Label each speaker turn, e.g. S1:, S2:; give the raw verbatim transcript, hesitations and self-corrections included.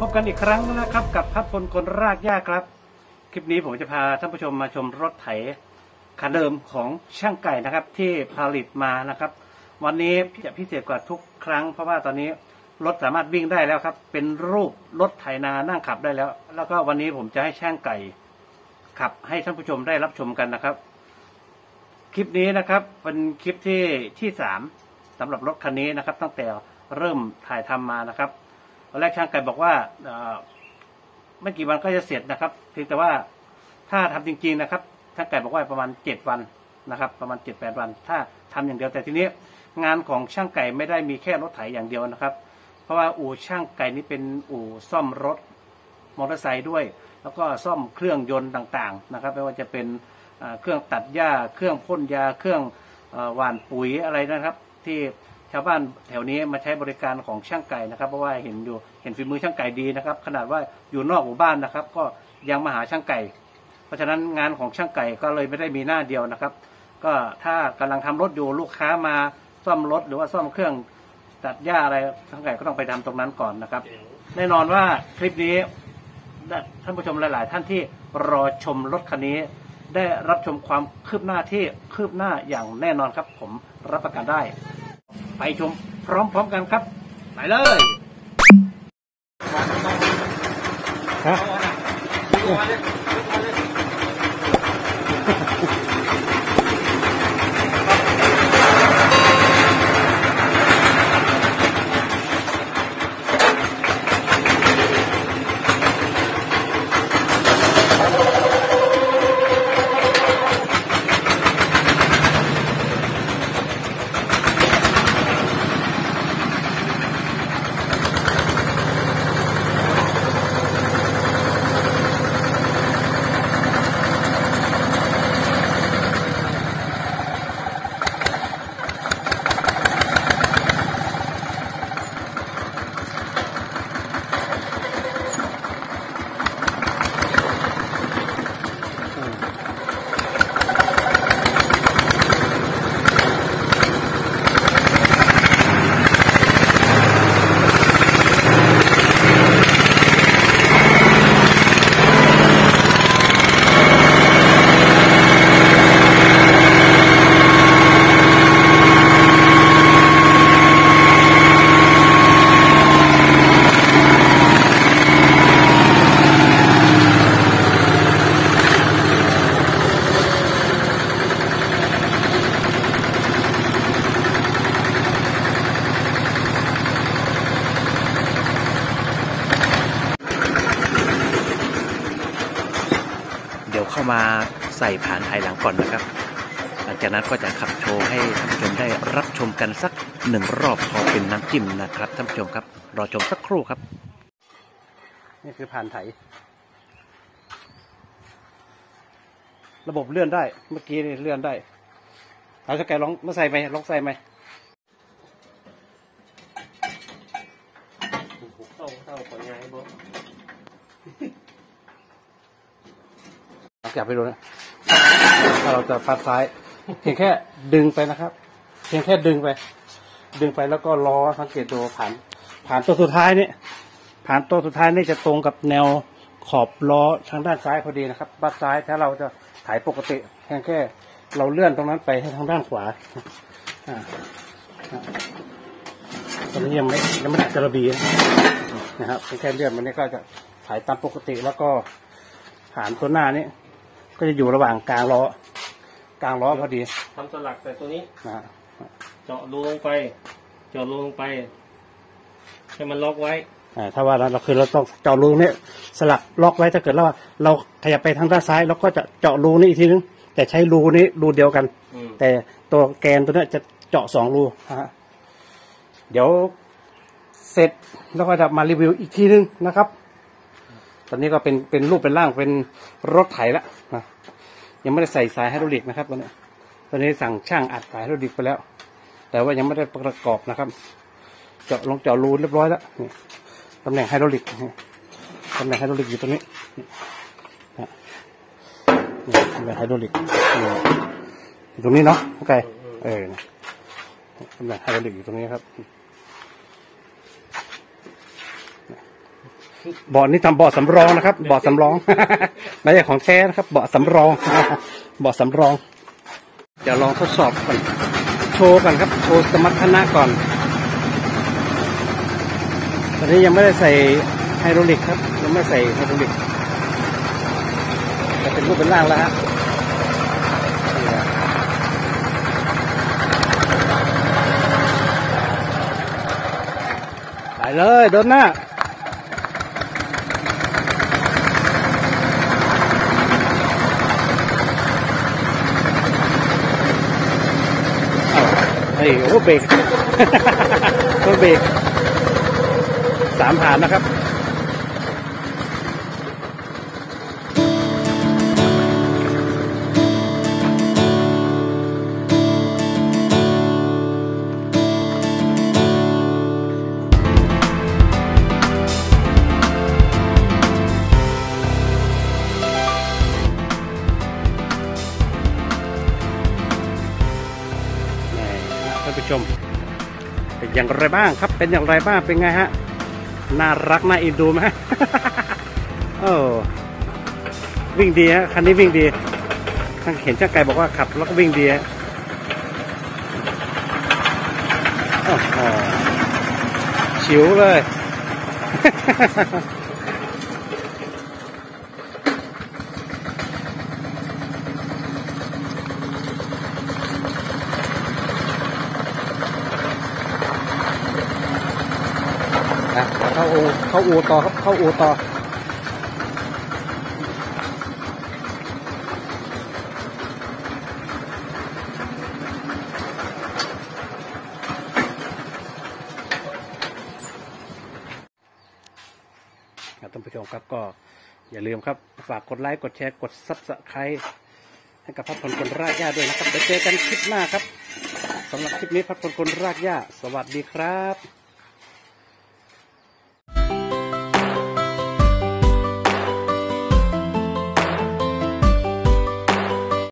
S1: บกันอีกครั้งนะครับกับพัฒพลคนรากหญ้าครับคลิปนี้ผมจะพาท่านผู้ชมมาชมรถไถคันเดิมของช่างไก่นะครับที่ผลิตมานะครับวันนี้จะพิเศษกว่าทุกครั้งเพราะว่าตอนนี้รถสามารถวิ่งได้แล้วครับเป็นรูปรถไถนานั่งขับได้แล้วแล้วก็วันนี้ผมจะให้ช่างไก่ขับให้ท่านผู้ชมได้รับชมกันนะครับคลิปนี้นะครับเป็นคลิปที่ที่สามสำหรับรถคันนี้นะครับตั้งแต่เริ่มถ่ายทำมานะครับตอนแรกช่างไก่บอกว่าไม่กี่วันก็จะเสร็จนะครับเพียงแต่ว่าถ้าทำจริงๆนะครับช่างไก่บอกว่าประมาณเจ็ดวันนะครับประมาณเจ็ดแปดวันถ้าทำอย่างเดียวแต่ทีนี้งานของช่างไก่ไม่ได้มีแค่รถไถอย่างเดียวนะครับเพราะว่าอู่ช่างไก่นี้เป็นอู่ซ่อมรถมอเตอร์ไซค์ด้วยแล้วก็ซ่อมเครื่องยนต์ต่างๆนะครับไม่ว่าจะเป็นเครื่องตัดหญ้าเครื่องพ่นยาเครื่องหว่านปุ๋ยอะไรนะครับที่ชาวบ้านแถวนี้มาใช้บริการของช่างไก่นะครับเพราะว่าเห็นอยู่เห็นฝีมือช่างไก่ดีนะครับขนาดว่าอยู่นอกหมู่บ้านนะครับก็ยังมาหาช่างไก่เพราะฉะนั้นงานของช่างไก่ก็เลยไม่ได้มีหน้าเดียวนะครับก็ถ้ากำลังทำรถอยู่ลูกค้ามาซ่อมรถหรือว่าซ่อมเครื่องตัดหญ้าอะไรช่างไก่ก็ต้องไปทำตรงนั้นก่อนนะครับแน่นอนว่าคลิปนี้ท่านผู้ชมหลายๆท่านที่รอชมรถคันนี้ได้รับชมความคืบหน้าที่คืบหน้าอย่างแน่นอนครับผมรับประกันได้ไปชมพร้อมๆกันครับไปเลยฮะเดี๋ยวเข้ามาใส่ผ่านไทยหลังก่อนนะครับหลังจากนั้นก็จะขับโชว์ให้ท่านผู้ชมได้รับชมกันสักหนึ่งรอบพอเป็นน้ำจิ้มนะครับท่านผู้ชมครับรอชมสักครู่ครับนี่คือผ่านไถระบบเลื่อนได้เมื่อกี้นี่เลื่อนได้เอาจะแกลองมาใส่ไหมลองใส่ไหมเข้าเข้าผลงานให้บอกอย่าไปดูนะถ้าเราจะปัดซ้ายเพียงแค่ดึงไปนะครับเพียงแค่ดึงไปดึงไปแล้วก็ล้อสังเกตดูผ่านผ่านตัวสุดท้ายนี่ผ่านตัวสุดท้ายนี่จะตรงกับแนวขอบล้อทางด้านซ้ายพอดีนะครับปัดซ้ายถ้าเราจะถ่ายปกติเพียงแค่เราเลื่อนตรงนั้นไปให้ทางด้านขวาตอนนี้ยังไม่ยังไม่กระบี่นะครับเพียงแค่เลื่อนมันนี่ก็จะถ่ายตามปกติแล้วก็ผ่านตัวหน้านี้ก็จะอยู่ระหว่างกลางล้อกลางล้อพอดีทำสลักแต่ตัวนี้นะเจาะรูลงไปเจาะรูลงไปให้มันล็อกไว้ถ้าว่าเราคือเราต้องเจาะรูนี้สลักล็อกไว้ถ้าเกิดเราเราขยับไปทางด้านซ้ายเราก็จะเจาะรูนี้อีกทีนึงแต่ใช้รูนี้รูเดียวกันแต่ตัวแกนตัวนี้จะเจาะสองรูฮะเดี๋ยวเสร็จแล้วก็จะมารีวิวอีกทีนึงนะครับตอนนี้ก็เป็นเป็นรูปเป็นร่างเป็นรถไถแล้วนะยังไม่ได้ใส่สายไฮดรอลิกนะครับตอนนี้ตอนนี้สั่งช่างอัดสายไฮดรอลิกไปแล้วแต่ว่ายังไม่ได้ประกอบนะครับเจาะลงเจาะรูเรียบร้อยแล้วนี่ตำแหน่งไฮดรอลิกตำแหน่งไฮดรอลิกอยู่ตรงนี้นี่ตำแหน่งไฮดรอลิกอยู่ตรงนี้เนาะโอเคเออตำแหน่งไฮดรอลิกอยู่ตรงนี้ครับเบาะนี่ทำเบาะสำรองนะครับเบาะสำรอง ไม่ใช่ของแท้นะครับเบาะสำรอง เบาะสำรองเดี๋ยวลองทดสอบก่อนโชว์กันครับโชว์สมรรถนะก่อนตอนนี้ยังไม่ได้ใส่ไฮดรอลิกครับยังไม่ใส่ไฮดรอลิกจะเป็นรูปเป็นร่างแล้วฮะไปเลยเดินหน้าเฮ้ยโอ้เบรก โอ้เบรกสามผ่านนะครับท่านผู้ชมเป็นอย่างไรบ้างครับเป็นอย่างไรบ้างเป็นไงฮะน่ารักน่าอินดูไหม โอ้วิ่งดีฮะคันนี้วิ่งดีท่านเห็นช่างไก่บอกว่าขับแล้วก็วิ่งดีฮะโอ้โหชิวเลย นะเข้าอูเข้าอูต่อครับเข้าอูต่อท่านผู้ชมครับก็อย่าลืมครับฝากกดไลค์กดแชร์กดซับสไครต์ให้กับพัดพลคนรากหญ้าด้วยนะครับเดี๋ยวเจอกันคลิปหน้าครับสำหรับคลิปนี้พัดพลคนรากหญ้าสวัสดีครับ